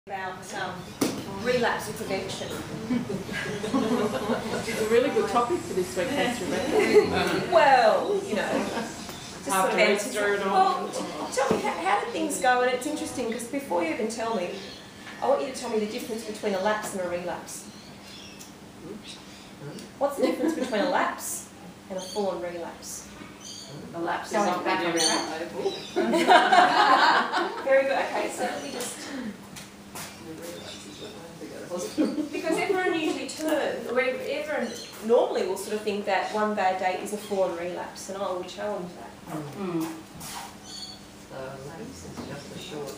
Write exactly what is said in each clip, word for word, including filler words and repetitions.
about um, relapse prevention. It's a really good topic for this week, thanks, Rebecca. Well, you know, just sort of After answer Easter and all. Well, tell me, how, how did things go? And it's interesting because before you even tell me, I want you to tell me the difference between a lapse and a relapse. What's the difference between a lapse and a full-on relapse? The lapse is Going not back back on around oval. Very good. Okay, so let me just... Because everyone usually turns, or everyone normally will sort of think that one bad day is a full-on relapse, and I will challenge that. Mm. So lapse is just a short.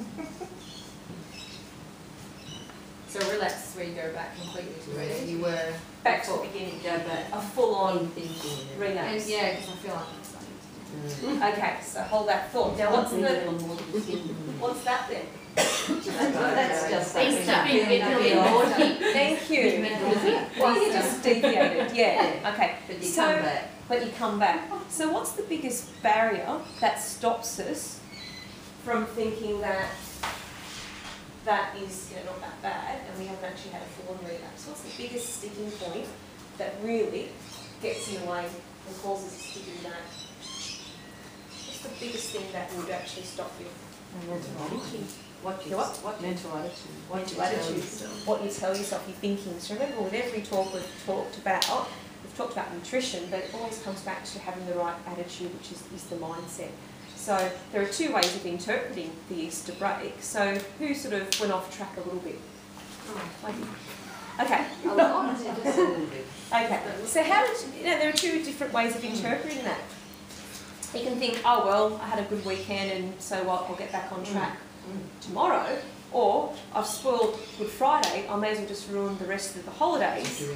So relapse is where you go back completely to where you were Back to the before. beginning. Go back. A full-on Thinking. And relapse. yeah, because I feel like it's something. Mm. Okay, so hold that thought. Now, what's the what's that then? That's just like Easter. Thank you. Well, you just deviated. Yeah. Okay. But you So- come back. But you come back. So what's the biggest barrier that stops us from thinking that that is, you know, not that bad and we haven't actually had a full-on relapse? What's the biggest sticking point that really gets in the way and causes us to do that? What's the biggest thing that would actually stop you? What you, What? what you, Mental attitude. what you Mental tell attitude. yourself. What you tell yourself, you're thinking. So remember, with every talk we've talked about, we've talked about nutrition, but it always comes back to having the right attitude, which is, is the mindset. So there are two ways of interpreting the Easter break. So who sort of went off track a little bit? Maybe. Okay. A lot, just a little bit. Okay. So how did you, you know, there are two different ways of interpreting that. You can think, oh well, I had a good weekend, and so what? I'll get back on track tomorrow. Or I've spoiled Good Friday. I may as well just ruin the rest of the holidays,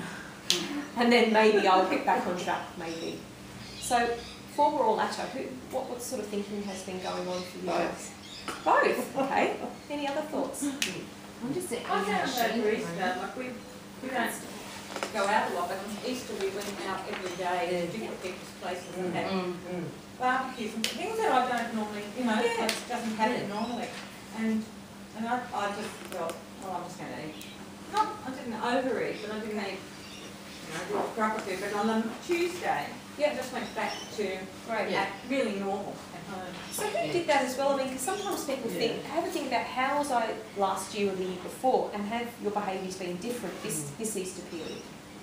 and then maybe I'll get back on track. Maybe. So former or latter, who, what what sort of thinking has been going on for you guys? Both. Okay. Any other thoughts? I'm just saying. I found over Easter, like we, we don't go out a lot, but on Easter we went out every day to different people's places and had Mm, mm. barbecues and things that I don't normally, you know, Yeah. that doesn't happen normally. And and I, I just thought, oh, I'm just going to eat. Not, I didn't overeat, but I didn't eat, you know, a proper food. But on the Tuesday, yeah, I just went back to Great. act really normal at home. So who did that as well? I mean, because sometimes people think, have a think about how was I last year or the year before, and have your behaviours been different this, this Easter period?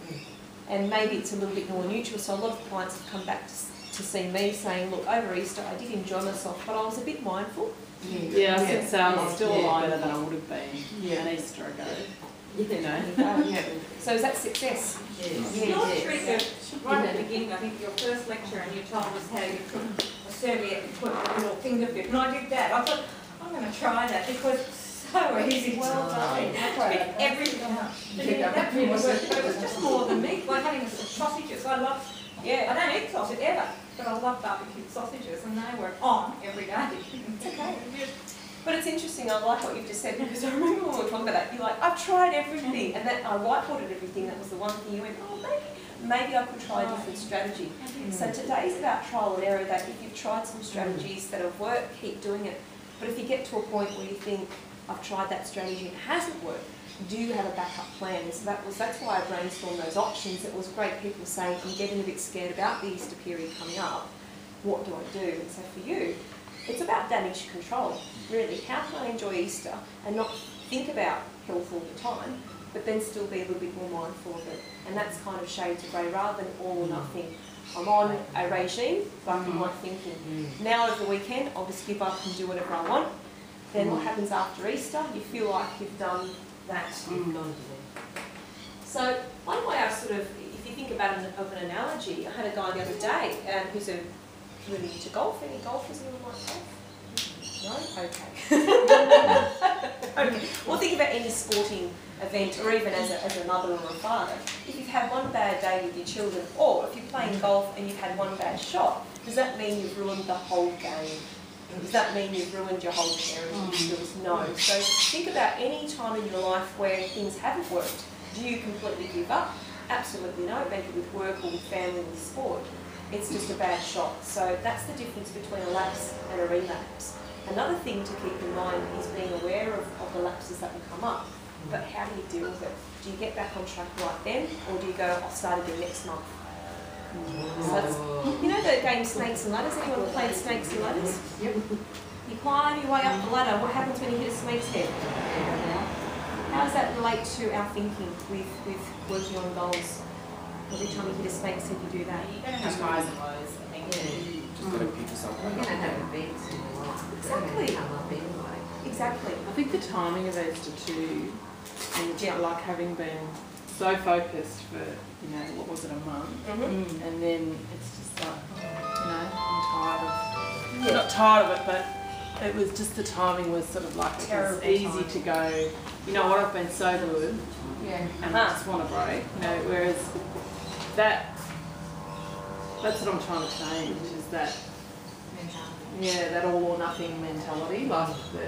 And maybe it's a little bit more neutral. So a lot of clients have come back to, to see me saying, look, over Easter I did enjoy myself, but I was a bit mindful. Yeah, I think so. I'm Yeah. still Yeah. alive better than I would have been Yeah. an Easter ago. You You know. Um, Yeah. So is that success? Yes. Your Yes. trick of, right at the beginning, I think your first lecture, and you told us how you took a serviette and put a little finger fit, and I did that. I thought, I'm going to try that because it's so easy. Well done. Fit everything up. And Yeah. that really worked, but it was just more than meat, like having sausages. I love, Yeah. I don't eat sausage ever, but I love barbecued sausages, and they were on every day. It's okay. But it's interesting, I like what you've just said, because I remember when we were talking about that, you're like, I've tried everything, and that I whiteboarded everything, that was the one thing you went, oh, maybe, maybe I could try a different strategy. So today's about trial and error, that if you've tried some strategies that have worked, keep doing it. But if you get to a point where you think, I've tried that strategy and it hasn't worked, do you have a backup plan? So that was, that's why I brainstormed those options. It was great people saying, I'm getting a bit scared about the Easter period coming up. What do I do? And so for you, it's about damage control, really. How can I enjoy Easter and not think about health all the time, but then still be a little bit more mindful of it? And that's kind of shades of grey, rather than all or nothing. I'm on a regime, but I'm not thinking, now over the weekend, I'll just give up and do whatever I want. Then what happens after Easter? You feel like you've done that. So one way I sort of, if you think about it of an analogy, I had a guy the other day um, who's a really into golf. Any golfers in like golf? No? Okay. Okay. Well, think about any sporting event, or even as a, as a mother or a father. If you've had one bad day with your children, or if you're playing golf and you've had one bad shot, does that mean you've ruined the whole game? Does that mean you've ruined your whole parenting skills? No. So think about any time in your life where things haven't worked. Do you completely give up? Absolutely no. Maybe with work or with family or with sport. It's just a bad shot. So that's the difference between a lapse and a relapse. Another thing to keep in mind is being aware of, of the lapses that will come up, but how do you deal with it? Do you get back on track right then, or do you go, I'll start again next month? So that's, you know the game Snakes and Ladders? Anyone played Snakes and Ladders? Yep. You climb your way up the ladder. What happens when you hit a snake's head? How does that relate to our thinking with, with working on goals? Every time you hit a snake's head, you do that. You're going to have highs and lows, I think. Yeah. Just got to pick yourself You're up. going to have events in your life. Exactly. They're going to come up anyway. Exactly. I think the timing of Easter too, and Yeah. like having been so focused for, you know, what was it, a month, Mm-hmm. and then it's just like, you know, I'm tired of, Yeah. not tired of it, but it was just the timing was sort of like, it was Terrible easy timing. to go, you know what, I've been so good, Yeah. and I just want a break, you know, whereas that, that's what I'm trying to change, is that, yeah, that all or nothing mentality, like that.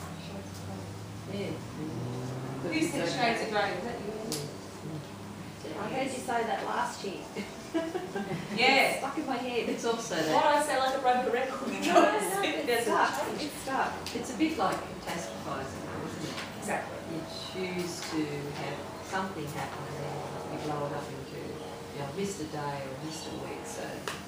Yeah. that Who is said so- shades of grey? Was that you? I heard you say that last year. Yeah. Stuck in my head. It's also Why that, do I sound like a broken record? No, No, no, it's stuck. It's stuck. it's a bit like catastrophizing, isn't it? Exactly. You choose to have something happen and then you blow it up into, you know, missed a day or missed a week, so.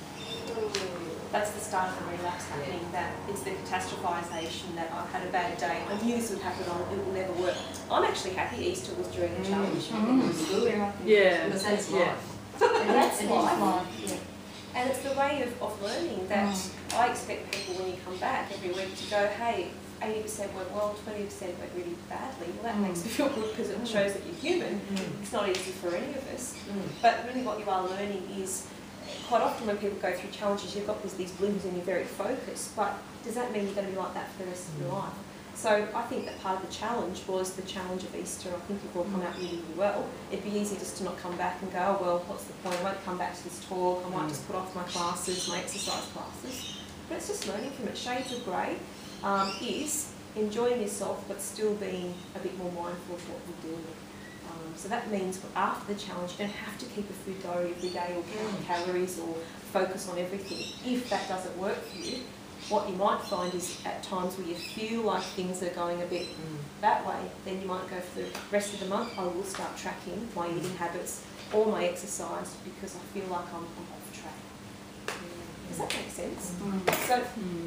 That's the start of the relapse happening, that it's the catastrophisation that I've had a bad day, I knew this would happen, I- it will never work. I'm actually happy Easter was during the challenge. It was good. Yeah, Because that's yeah. life. And that's It is life. life, yeah. And it's the way of, of learning that I expect people when you come back every week to go, hey, eighty percent went well, twenty percent went really badly. Well, that makes me feel good because it shows that you're human. It's not easy for any of us. But really what you are learning is, quite often when people go through challenges, you've got these, these blinkers and you're very focused, but does that mean you're going to be like that for the rest of your life? So I think that part of the challenge was the challenge of Easter. I think you've all come out really, really well. It'd be easy just to not come back and go, oh, well, what's the point? I won't come back to this talk. I might just put off my classes, my exercise classes. But it's just learning from it. Shades of grey um, is enjoying yourself but still being a bit more mindful of what you're doing. Um, so that means after the challenge, you don't have to keep a food diary every day or count calories or focus on everything. If that doesn't work for you, what you might find is at times where you feel like things are going a bit that way, then you might go for the rest of the month, I will start tracking my eating habits or my exercise because I feel like I'm, I'm off track. Does that make sense? So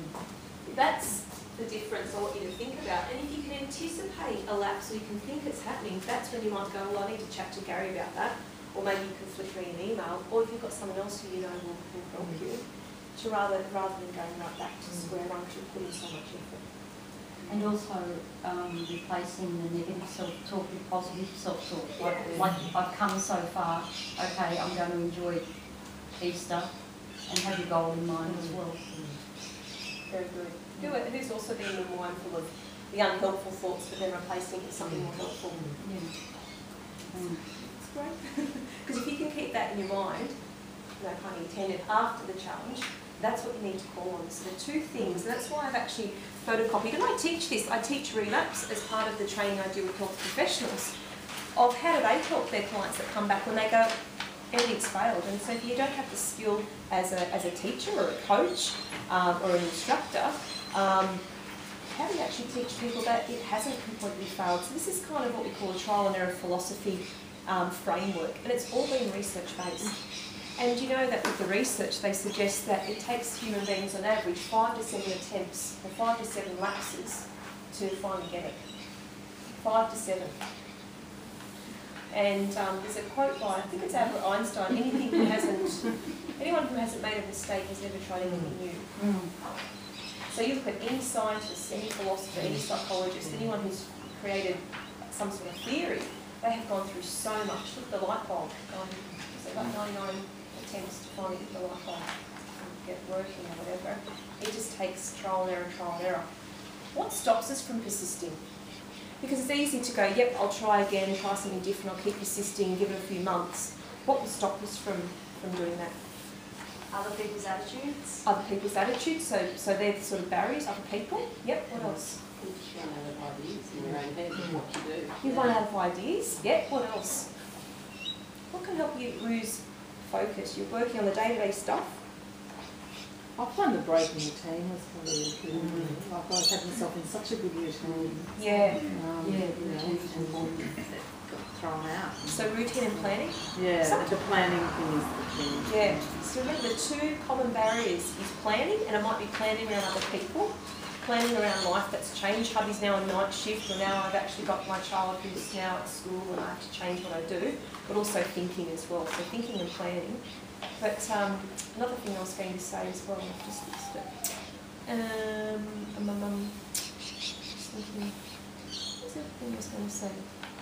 that's the difference I want you to think about. And if you can anticipate a lapse or you can think it's happening, that's when you might go, well, I need to chat to Gary about that. Or maybe you can flick me an email. Or if you've got someone else who you know will, will help you, to rather, rather than going right back to square one because you're putting so much effort. And also um, replacing the negative self-talk with positive self-talk. Like, like I've come so far, okay, I'm going to enjoy Easter and have your goal in mind as well. Very good. Who, who's also being more mindful of the unhelpful thoughts but then replacing it with something more helpful? Yeah. Mm. It's great. Because if you can keep that in your mind, no pun intended, after the challenge, that's what you need to call on. So the two things, and that's why I've actually photocopied, and I teach this, I teach relapse as part of the training I do with health professionals, of how do they help their clients that come back when they go, everything's failed. And so if you don't have the skill as a, as a teacher or a coach um, or an instructor, um, how do you actually teach people that it hasn't completely failed? So this is kind of what we call a trial and error philosophy um, framework, and it's all been research based. And you know that with the research, they suggest that it takes human beings on average five to seven attempts or five to seven lapses to finally get it. Five to seven. And um, there's a quote by, I think it's Albert Einstein, anything who hasn't, anyone who hasn't made a mistake has never tried anything new. Mm. So you look at any scientist, any philosopher, any psychologist, anyone who's created some sort of theory, they have gone through so much. Look at the light bulb, gone, so about ninety-nine attempts to finally get the light bulb and get working or whatever. It just takes trial and error, trial and error. What stops us from persisting? Because it's easy to go, yep, I'll try again, try something different, I'll keep persisting, give it a few months. What will stop us from, from doing that? Other people's attitudes. Other people's attitudes, so so they're the sort of barriers, other people. Yep, what else? You run out of ideas in your own head of what you do. You run out of ideas. Yep, what else? What can help you lose focus? You're working on the day-to-day stuff. I find the breaking routine was probably important. Mm. Like I was having myself in such a good routine. Yeah. Um, Yeah, you know, routine's important. it got thrown out. So routine and planning? Yeah, Some- the planning thing is the thing. Yeah. So remember the two common barriers is planning, and it might be planning around other people, planning around life that's changed. Hubby's now on night shift, or now I've actually got my child who's now at school and I have to change what I do, but also thinking as well. So thinking and planning. But um, another thing I was going to say as well, I've just lost it. Um, um, um, um, just thinking, what's the other thing I was going to say?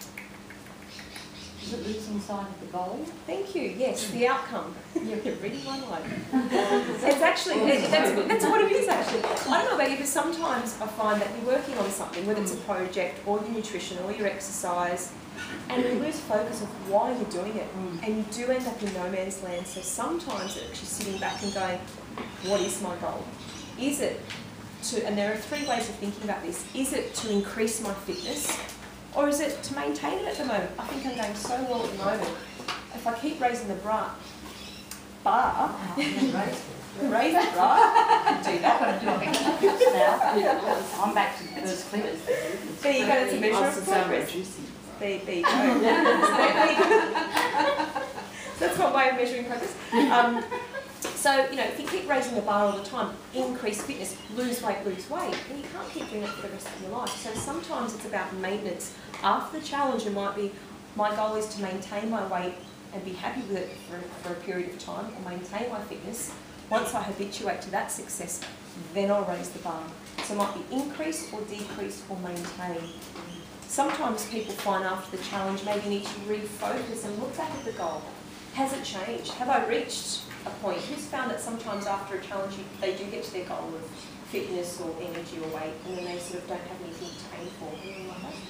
Is it losing sight of the goal? Thank you. Yes, the outcome. Yeah. You're reading my life. It's actually, it, that's, that's what it is actually. I don't know about you, but sometimes I find that you're working on something, whether it's a project or your nutrition or your exercise, and you lose focus of why you're doing it. Mm. And you do end up in no man's land. So sometimes it's actually sitting back and going, what is my goal? Is it to, and there are three ways of thinking about this, is it to increase my fitness? Or is it to maintain it at the moment? I think I'm going so well at the moment. If I keep raising the bra, bar, raise it, right? I can do that. Now, I'm back to the first clip. There you go, that's a measure of progress. There, there you go. There you go. That's one way of measuring progress. Um, so, you know, if you keep raising the bar all the time, increase fitness, lose weight, lose weight, then you can't keep doing it for the rest of your life. So sometimes it's about maintenance. After the challenge, it might be, my goal is to maintain my weight and be happy with it for, for a period of time, or maintain my fitness. Once I habituate to that success, then I'll raise the bar. So it might be increase or decrease or maintain. Sometimes people find after the challenge, maybe need to refocus and look back at the goal. Has it changed? Have I reached a point? Who's found that sometimes after a challenge you, they do get to their goal of fitness or energy or weight, and then they sort of don't have anything to aim for? Anything like that?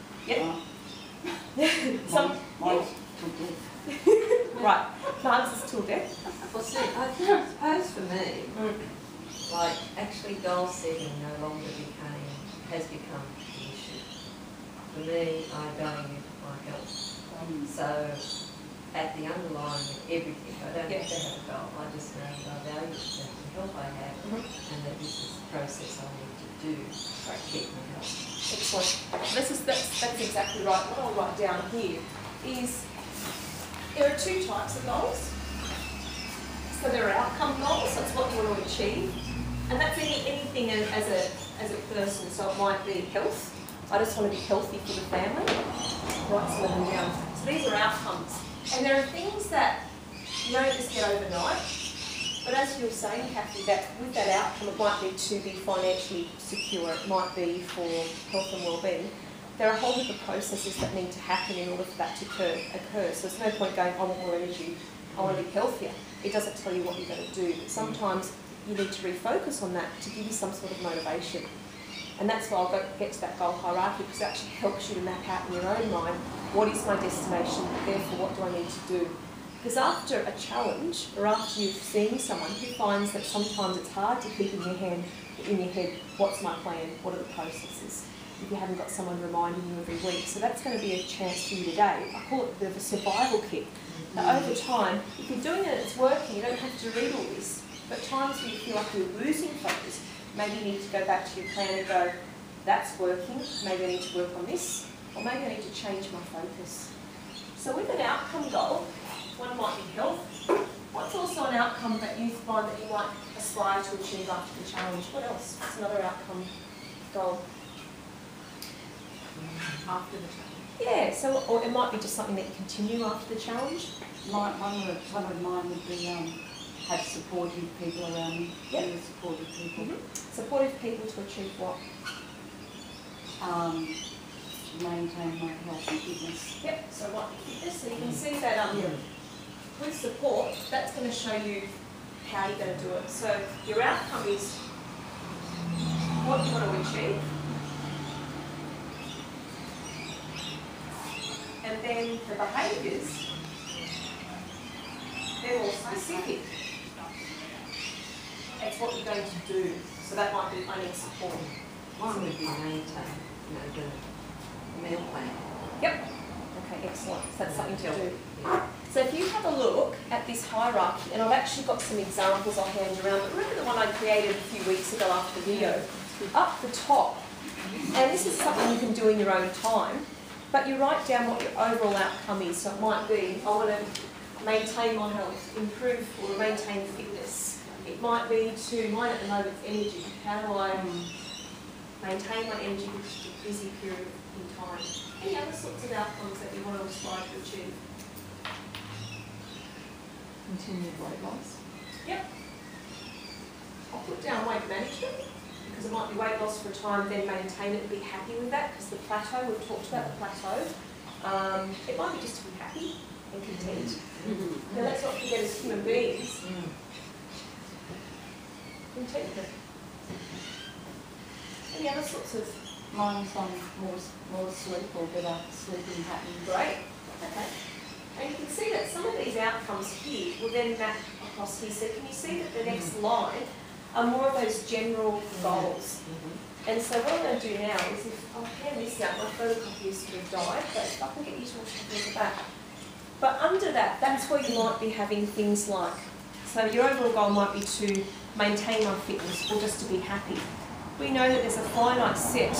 Yep. Some, Mine's yeah. till death. Right. Mine's is till death. Well, see, I suppose for me, Mm. like actually goal setting no longer became, has become the issue. For me, I value my health. Um, So at the underlying of everything, I don't Yeah. have to have a goal, I just know that I value the health I have Mhm. and that this is the process I need to do to keep my health. Excellent. This is that's, that's exactly right. What I'll write down here is there are two types of goals. So there are outcome goals. That's what you want to achieve, and that's any anything as, as a as a person. So it might be health. I just want to be healthy for the family. Write some of them down. So these are outcomes, and there are things that you don't just get overnight. But as you were saying, Kathy, that with that outcome, it might be to be financially secure, it might be for health and well-being. There are a whole heap of processes that need to happen in order for that to occur. occur. So there's no point going, I want more energy, I want to be healthier. It doesn't tell you what you're going to do. But sometimes you need to refocus on that to give you some sort of motivation. And that's why I'll go, get to that goal hierarchy, because it actually helps you to map out in your own mind, what is my destination, therefore what do I need to do? Because after a challenge, or after you've seen someone who finds that sometimes it's hard to keep in your hand, in your head, what's my plan, what are the processes, if you haven't got someone reminding you every week. So that's going to be a chance for you today. I call it a bit of a survival kit. Now over time, if you're doing it and it's working, you don't have to read all this, but times when you feel like you're losing focus, maybe you need to go back to your plan and go, that's working, maybe I need to work on this, or maybe I need to change my focus. So with an outcome goal, one might be health. What's also an outcome that you find that you might aspire to achieve after the challenge? What else? What's another outcome goal? After the challenge. Yeah, so or it might be just something that you continue after the challenge. My, one, of, one of mine would be um, have supportive people around me. Yep. Really supportive people. Mm-hmm. Supportive people to achieve what? Um, to maintain my health and fitness. Yep, so what fitness, so you can see that um, with support, that's going to show you how you're going to do it. So your outcome is what you want to achieve. And then the behaviours, they're more specific. It's what you're going to do. So that might be, I need support. One would be maintain, you know, the meal plan. Yep. Okay, excellent. So that's something to do. Yeah. So if you have a look at this hierarchy, and I've actually got some examples I'll hand around, but remember the one I created a few weeks ago after the video? Up the top, and this is something you can do in your own time, but you write down what your overall outcome is. So it might be, I want to maintain my health, improve or maintain fitness. It might be to, mine at the moment, energy. How do I maintain my energy in a busy period in time? Any other sorts of outcomes that you want to aspire to achieve? Continued weight loss. Yep. I'll put down weight management, because it might be weight loss for a time, then maintain it and be happy with that, because the plateau, we've talked about the plateau. Um, it might be just to be happy and content. Mm-hmm. Now let's not forget, as human beings, mm. contentment. Any other sorts of... Mine's on more, more sleep or better sleeping patterns. Great. Okay. And you can see that some of these outcomes here will then map across here. So can you see that the next line are more of those general goals? Mm-hmm. And so what I'm going to do now is, if I'll hand this out, my photocopy is sort of died, but if I can get you to look at the back. But under that, that's where you might be having things like, so your overall goal might be to maintain my fitness or just to be happy. We know that there's a finite set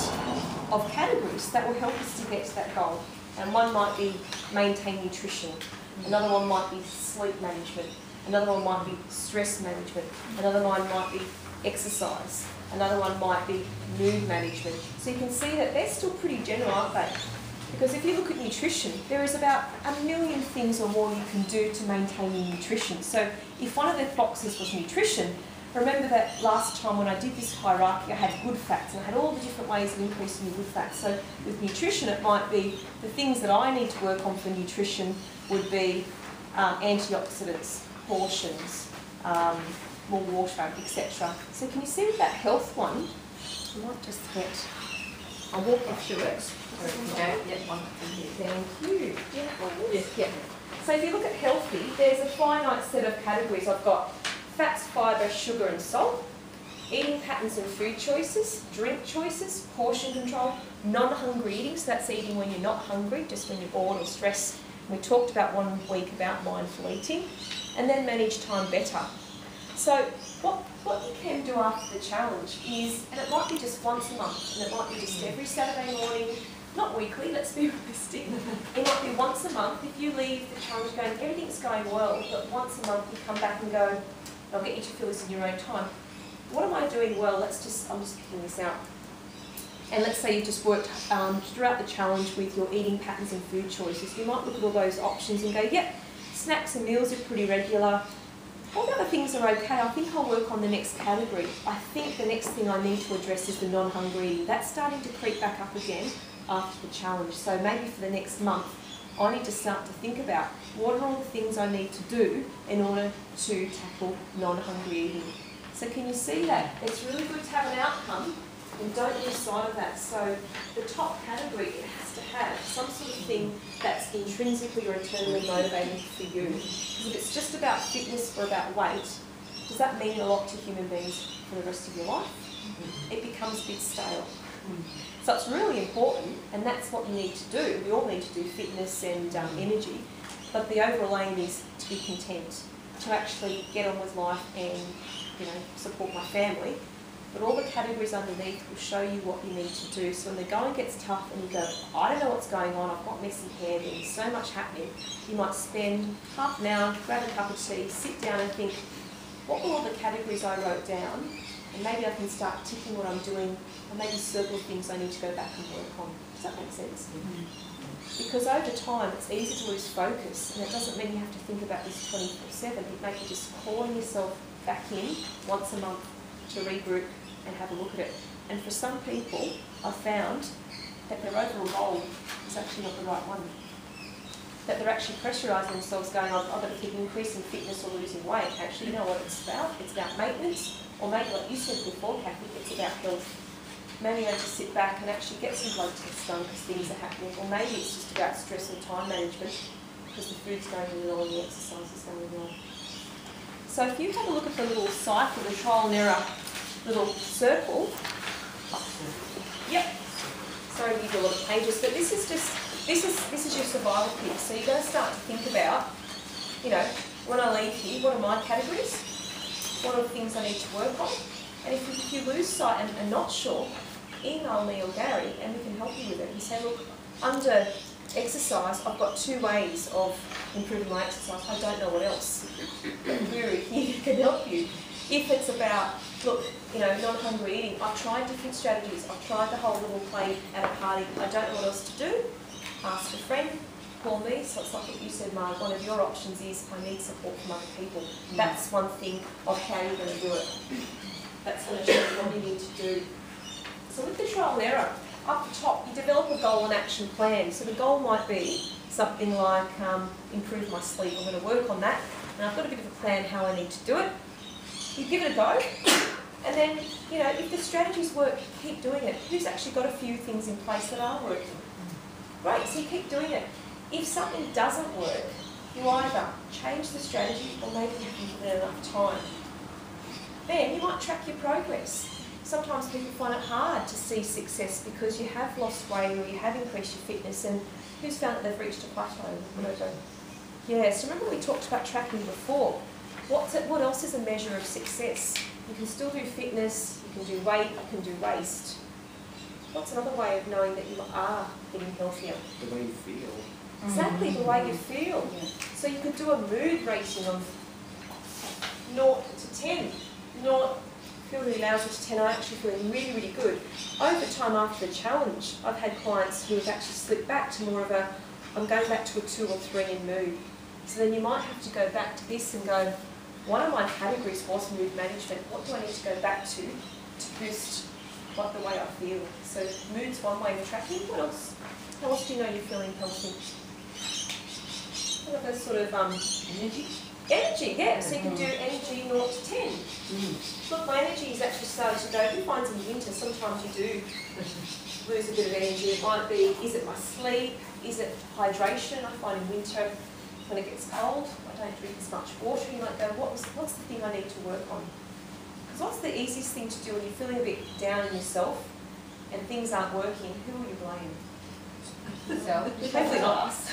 of categories that will help us to get to that goal. And one might be maintain nutrition, another one might be sleep management, another one might be stress management, another one might be exercise, another one might be mood management. So you can see that they're still pretty general, aren't they? Because if you look at nutrition, there is about a million things or more you can do to maintain your nutrition. So if one of the boxes was nutrition, remember that last time when I did this hierarchy, I had good fats, and I had all the different ways of increasing your good fats. So with nutrition, it might be the things that I need to work on for nutrition would be um, antioxidants, portions, um, more water, et cetera. So can you see with that health one, I might just get, I'll walk you through it. Okay, yeah, one in here. Thank you. Yeah, yes, yeah. So if you look at healthy, there's a finite set of categories. I've got fats, fibre, sugar and salt, eating patterns and food choices, drink choices, portion control, non-hungry eating, so that's eating when you're not hungry, just when you're bored or stressed. We talked about one week about mindful eating, and then manage time better. So what, what you can do after the challenge is, and it might be just once a month, and it might be just every Saturday morning, not weekly, let's be realistic. It might be once a month. If you leave the challenge going, everything's going well, but once a month you come back and go, I'll get you to feel this in your own time. What am I doing well? Let's just, I'm just picking this out. And let's say you've just worked um, throughout the challenge with your eating patterns and food choices. You might look at all those options and go, yep, snacks and meals are pretty regular. All the other things are okay. I think I'll work on the next category. I think the next thing I need to address is the non-hungry eating. That's starting to creep back up again after the challenge. So maybe for the next month, I need to start to think about what are all the things I need to do in order to tackle non-hungry eating. So can you see that? It's really good to have an outcome, and don't lose sight of that. So the top category, it has to have some sort of thing that's intrinsically or internally motivating for you. Because if it's just about fitness or about weight, does that mean a lot to human beings for the rest of your life? It becomes a bit stale. So it's really important, and that's what you need to do. We all need to do fitness and um, energy, but the overall aim is to be content, to actually get on with life and, you know, support my family. But all the categories underneath will show you what you need to do. So when the going gets tough and you go, I don't know what's going on, I've got messy hair, there's so much happening, you might spend half an hour, grab a cup of tea, sit down and think, what were all the categories I wrote down? And maybe I can start ticking what I'm doing, and maybe circle things I need to go back and work on. Does that make sense? Mm-hmm. Because over time, it's easy to lose focus, and it doesn't mean you have to think about this twenty-four seven. It may be just calling yourself back in once a month to regroup and have a look at it. And for some people, I've found that their overall goal is actually not the right one. That they're actually pressurising themselves, going, I've, I've got to keep increasing fitness or losing weight. Actually, you know what it's about? It's about maintenance, or maybe like you said before, Kathy, it's about health. Maybe I just sit back and actually get some blood tests done because things are happening, or maybe it's just about stress and time management because the food's going really well and the exercise is going really well. So if you have a look at the little cycle, the trial and error little circle, yep, sorry to give you a lot of pages, but this is just, this is, this is your survival kit. So you're going to start to think about you know, when I leave here, what are my categories? What are the things I need to work on? And if you, if you lose sight and are not sure, email me or Gary and we can help you with it. And say, look, under exercise, I've got two ways of improving my exercise. I don't know what else. But we're here can help you. If it's about, look, you know, non-hungry eating, I've tried different strategies. I've tried the whole little plate at a party. I don't know what else to do. Ask a friend, call me. So it's like what you said, Mark, one of your options is I need support from other people. That's one thing of how you're going to do it. That's going to show you what you need to do. So with the trial and error, up the top, you develop a goal and action plan. So the goal might be something like um, improve my sleep. I'm going to work on that. And I've got a bit of a plan how I need to do it. You give it a go. And then, you know, if the strategies work, keep doing it. Who's actually got a few things in place that are working? Great, so you keep doing it. If something doesn't work, you either change the strategy or maybe you haven't given it enough time. Then you might track your progress. Sometimes people find it hard to see success because you have lost weight or you have increased your fitness, and who's found that they've reached a plateau? Yeah, so remember we talked about tracking before. What's it, what else is a measure of success? You can still do fitness, you can do weight, you can do waist. What's another way of knowing that you are getting healthier? The way you feel. Exactly, the way you feel. Yeah. So you could do a mood rating of zero to ten. zero, feel really lousy to ten, I'm actually feeling really, really good. Over time after the challenge, I've had clients who have actually slipped back to more of a, I'm going back to a two or three in mood. So then you might have to go back to this and go, one of my categories was mood management. What do I need to go back to to boost what the way I feel? So mood's one way of tracking. What else? How else do you know you're feeling healthy? What other sort of um, energy? Energy, yeah. So you can do energy zero to ten. Mm. Look, my energy is actually starting to go. If you find in winter, sometimes you do lose a bit of energy. It might be, is it my sleep? Is it hydration? I find in winter, when it gets cold, I don't drink as much water. You might go, what was, what's the thing I need to work on? Because what's the easiest thing to do when you're feeling a bit down in yourself and things aren't working? Who will you blame? So, Hopefully not us.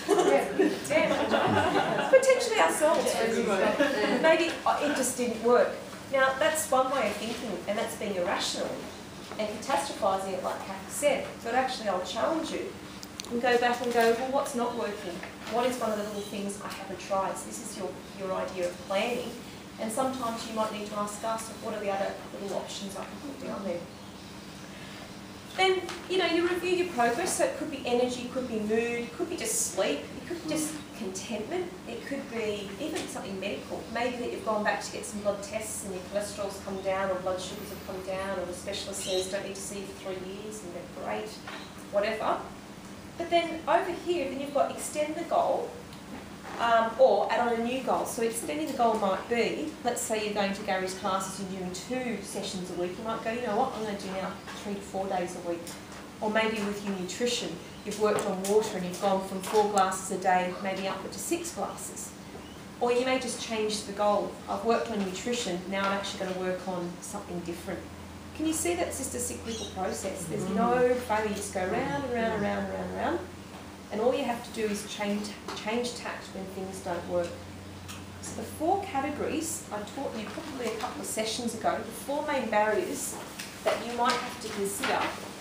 Yeah, potentially ourselves. Maybe it just didn't work. Now, that's one way of thinking, and that's being irrational and catastrophising it, like Kath said. But actually, I'll challenge you and go back and go, well, what's not working? What is one of the little things I haven't tried? So this is your, your idea of planning. And sometimes you might need to ask us, what are the other little options I can put down there? Then, you know, you review your progress. So it could be energy, it could be mood, it could be just sleep, it could be just contentment, it could be even something medical. Maybe that you've gone back to get some blood tests and your cholesterol's come down or blood sugars have come down, or the specialist says don't need to see you for three years and they're great, whatever. But then over here, then you've got extend the goal um, or add on a new goal. So extending the goal might be, let's say you're going to Gary's classes and you're doing two sessions a week. You might go, you know what, I'm going to do now three to four days a week. Or maybe with your nutrition, you've worked on water and you've gone from four glasses a day, maybe up to six glasses. Or you may just change the goal. I've worked on nutrition, now I'm actually going to work on something different. Can you see that's just a cyclical process? There's no failure, you just go round and round and round and round and round. And all you have to do is change, change tact when things don't work. So the four categories, I taught you probably a couple of sessions ago, the four main barriers that you might have to consider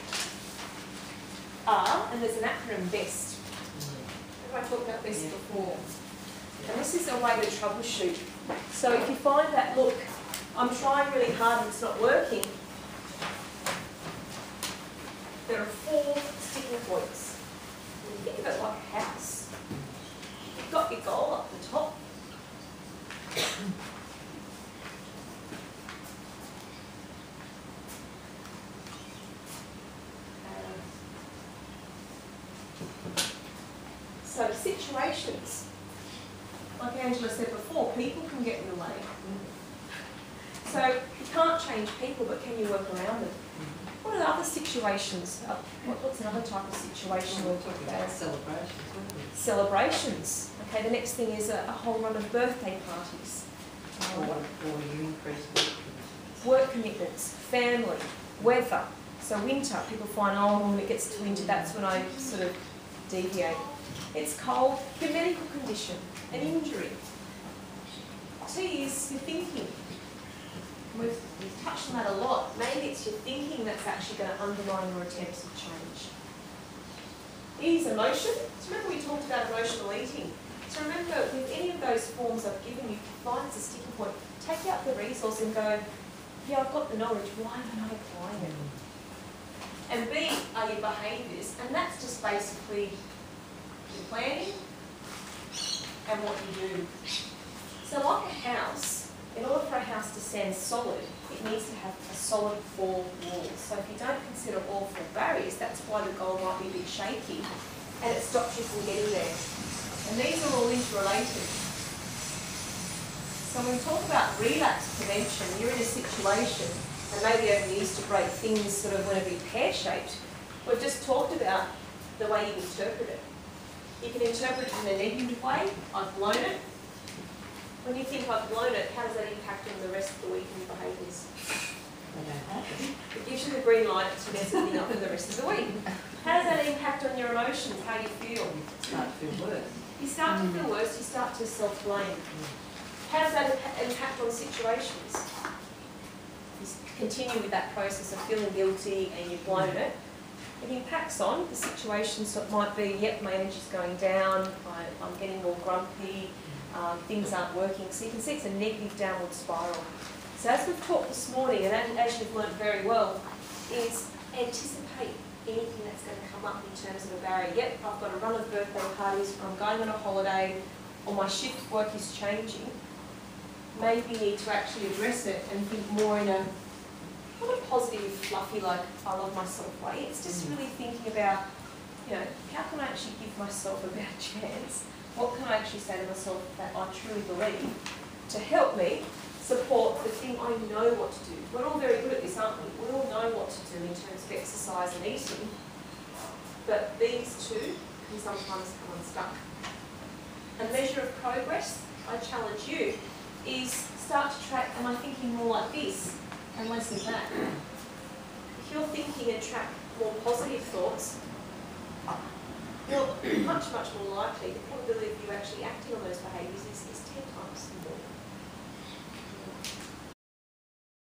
are, and there's an acronym BEST. Have I talked about BEST before? And this is a way to troubleshoot. So if you find that, look, I'm trying really hard and it's not working, there are four sticking points. And you think of it like a house. You've got your goal up the top. So situations, like Angela said before, people can get in the way. So you can't change people, but can you work around them? What are the other situations? Uh, what, what's another type of situation we're talking about? Celebrations. Celebrations. Okay, the next thing is a, a whole run of birthday parties. Or, or you increase work commitments. Work commitments, family, weather. So winter, people find, oh, when it gets to winter, that's when I sort of deviate. It's cold, your medical condition, an injury. T is your thinking. We've, we've touched on that a lot. Maybe it's your thinking that's actually going to undermine your attempts at change. E is emotion. So remember we talked about emotional eating. So remember, with any of those forms I've given you, find it's a sticking point. Take out the resource and go, yeah, I've got the knowledge, why am I not applying it? And B are your behaviours, and that's just basically your planning and what you do. So like a house, in order for a house to stand solid, it needs to have a solid four walls. So if you don't consider all four barriers, that's why the goal might be a bit shaky and it stops you from getting there. And these are all interrelated. So when we talk about relapse prevention, you're in a situation, and maybe over the Easter break things sort of went a bit pear-shaped. We've just talked about the way you interpret it. You can interpret it in a negative way. I've blown it. When you think I've blown it, how does that impact on the rest of the week and your behaviours? It gives you the green light to mess everything up for the rest of the week. How does that impact on your emotions, how you feel? Start to feel worse. You start to feel worse, you start to self-blame. How does that impact on situations? You continue with that process of feeling guilty and you've blown it. It impacts on the situations that might be, yep, my energy's going down, I, I'm getting more grumpy, um, things aren't working. So you can see it's a negative downward spiral. So as we've talked this morning, and as you've learned very well, is anticipate anything that's going to come up in terms of a barrier. Yep, I've got a run of birthday parties, I'm going on a holiday, or my shift work is changing. Maybe you need to actually address it and think more in a, not a positive, fluffy, like, I love myself way. It's just really thinking about, you know, how can I actually give myself a better chance? What can I actually say to myself that I truly believe to help me support the thing I know what to do? We're all very good at this, aren't we? We all know what to do in terms of exercise and eating, but these two can sometimes come unstuck. A measure of progress, I challenge you, is start to track, am I thinking more like this and less than that? If you're thinking and track more positive thoughts, you're much, much more likely, the probability of you actually acting on those behaviours is, is ten times more.